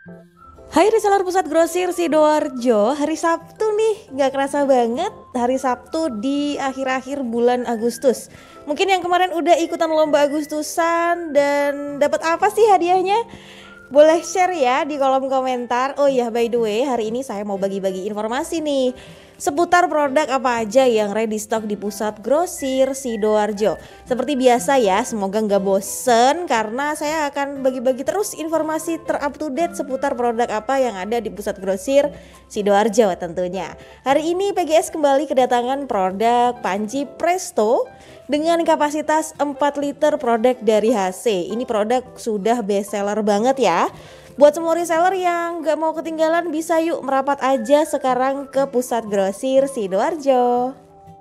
Hai reseller Pusat Grosir Sidoarjo, hari Sabtu nih, gak kerasa banget hari Sabtu di akhir-akhir bulan Agustus. Mungkin yang kemarin udah ikutan lomba Agustusan dan dapat apa sih hadiahnya? Boleh share ya di kolom komentar. Oh iya, by the way, hari ini saya mau bagi-bagi informasi nih seputar produk apa aja yang ready stock di Pusat Grosir Sidoarjo. Seperti biasa ya, semoga nggak bosen karena saya akan bagi-bagi terus informasi terup to date seputar produk apa yang ada di Pusat Grosir Sidoarjo tentunya. Hari ini PGS kembali kedatangan produk panci Presto dengan kapasitas 4 liter produk dari HC. Ini produk sudah best seller banget ya. Buat semua reseller yang gak mau ketinggalan, bisa yuk merapat aja sekarang ke Pusat Grosir Sidoarjo.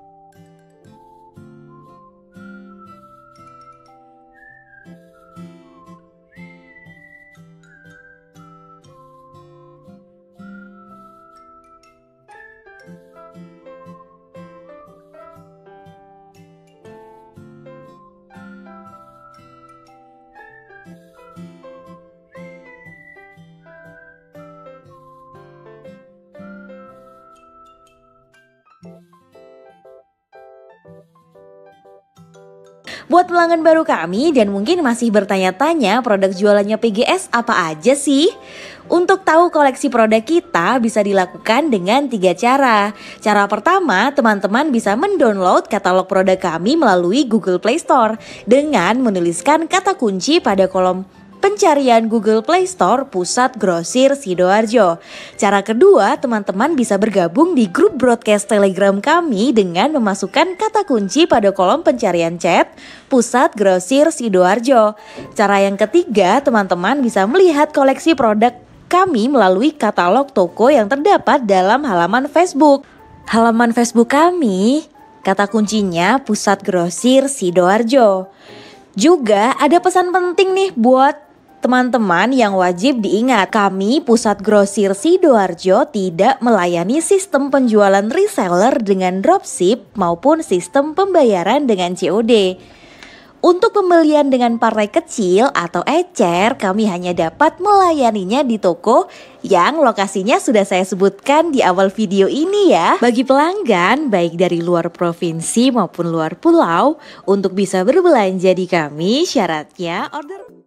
Buat pelanggan baru kami dan mungkin masih bertanya-tanya produk jualannya PGS apa aja sih? Untuk tahu koleksi produk kita bisa dilakukan dengan 3 cara. Cara pertama, teman-teman bisa mendownload katalog produk kami melalui Google Play Store dengan menuliskan kata kunci pada kolom pencarian Google Play Store Pusat Grosir Sidoarjo. Cara kedua, teman-teman bisa bergabung di grup broadcast Telegram kami dengan memasukkan kata kunci pada kolom pencarian chat Pusat Grosir Sidoarjo. Cara yang ketiga, teman-teman bisa melihat koleksi produk kami melalui katalog toko yang terdapat dalam halaman Facebook. Halaman Facebook kami, kata kuncinya Pusat Grosir Sidoarjo. Juga ada pesan penting nih buat teman-teman yang wajib diingat, kami Pusat Grosir Sidoarjo tidak melayani sistem penjualan reseller dengan dropship maupun sistem pembayaran dengan COD. Untuk pembelian dengan partai kecil atau ecer, kami hanya dapat melayaninya di toko yang lokasinya sudah saya sebutkan di awal video ini ya. Bagi pelanggan baik dari luar provinsi maupun luar pulau, untuk bisa berbelanja di kami syaratnya order